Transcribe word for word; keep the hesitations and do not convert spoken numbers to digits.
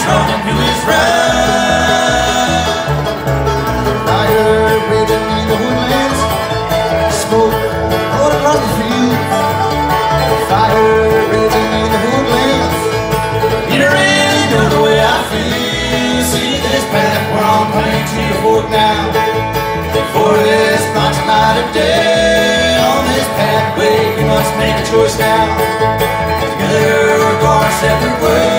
talking to his right. Fire raging in the woodlands, smoke all across the field. Fire raging in the woodlands. You don't really know the way I feel. See this path we're on playing to the fork now. For this much light of day, on this pathway we must make a choice now. Together or go our separate ways.